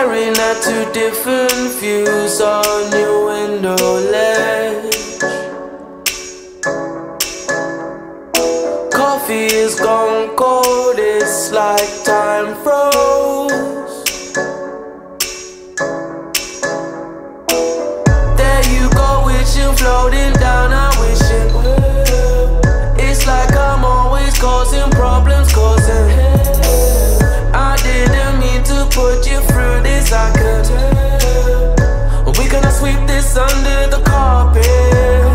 staring at two different views on your window ledge. Coffee is gone cold, it's like time froze. There you go, wishing, floating down, I wish it would. It's like I'm always causing problems, causing I didn't mean to put you through this, I could tell. We gonna sweep this under the carpet.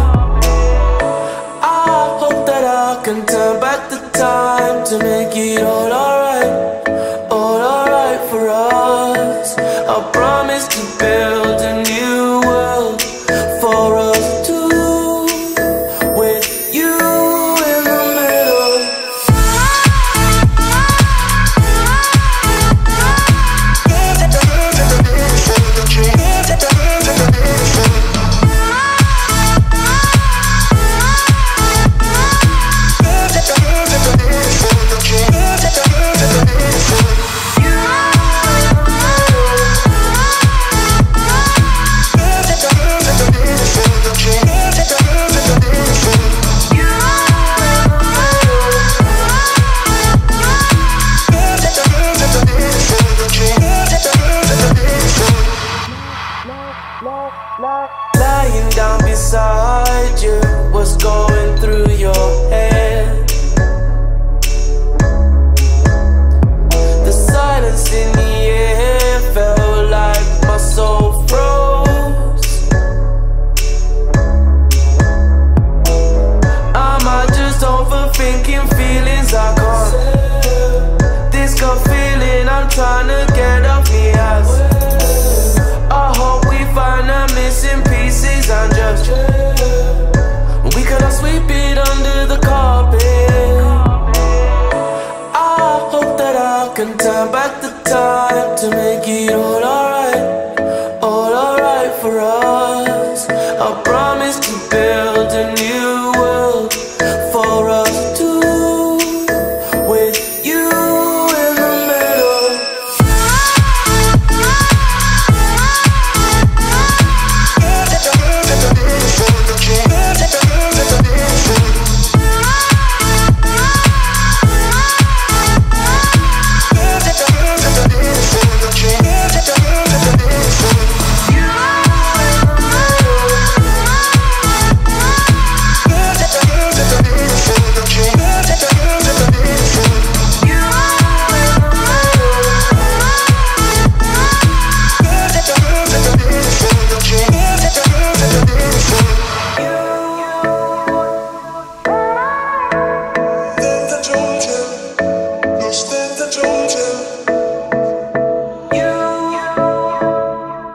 I hope that I can turn back the time to make it all alright for us. I promise to build a new world for us two, with you in the middle. Lying down beside you, what's going through your head? The silence in the air felt like my soul froze. Am I just overthinking feelings I can't? This gut feeling I'm trying to get off me ass. I hope we find the missing pieces and just we cannot sweep it under the carpet. I hope that I can turn back the time to make it all alright for us. I promise to build a new world for us two, with you in the middle.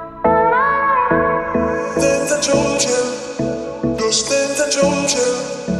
Dentro,